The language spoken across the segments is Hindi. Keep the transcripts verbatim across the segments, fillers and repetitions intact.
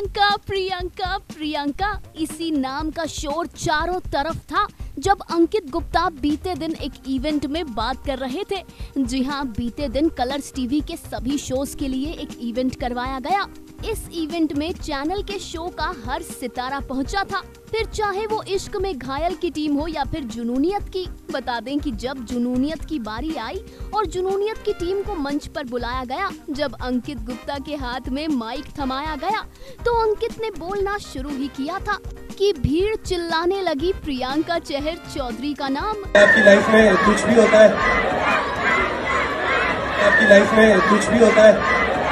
प्रियंका प्रियंका प्रियंका इसी नाम का शोर चारों तरफ था जब अंकित गुप्ता बीते दिन एक इवेंट में बात कर रहे थे। जी हाँ, बीते दिन कलर्स टीवी के सभी शोज के लिए एक इवेंट करवाया गया। इस इवेंट में चैनल के शो का हर सितारा पहुंचा था, फिर चाहे वो इश्क में घायल की टीम हो या फिर जुनूनियत की। बता दें कि जब जुनूनियत की बारी आई और जुनूनियत की टीम को मंच पर बुलाया गया, जब अंकित गुप्ता के हाथ में माइक थमाया गया तो अंकित ने बोलना शुरू ही किया था कि भीड़ चिल्लाने लगी प्रियंका चहर चौधरी का नाम। आपकी लाइफ में कुछ भी होता है, आपकी लाइफ में कुछ भी होता है।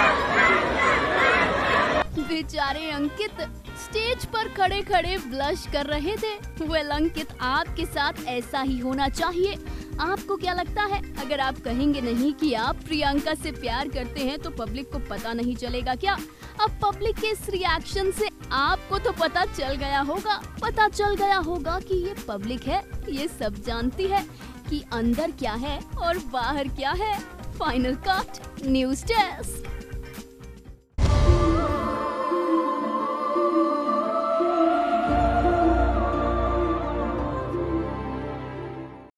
बेचारे अंकित स्टेज पर खड़े खड़े ब्लश कर रहे थे। वेल अंकित, आपके साथ ऐसा ही होना चाहिए। आपको क्या लगता है, अगर आप कहेंगे नहीं कि आप प्रियंका से प्यार करते हैं तो पब्लिक को पता नहीं चलेगा क्या? अब पब्लिक के इस रिएक्शन से आपको तो पता चल गया होगा, पता चल गया होगा कि ये पब्लिक है, ये सब जानती है कि अंदर क्या है और बाहर क्या है। Final cut news desk.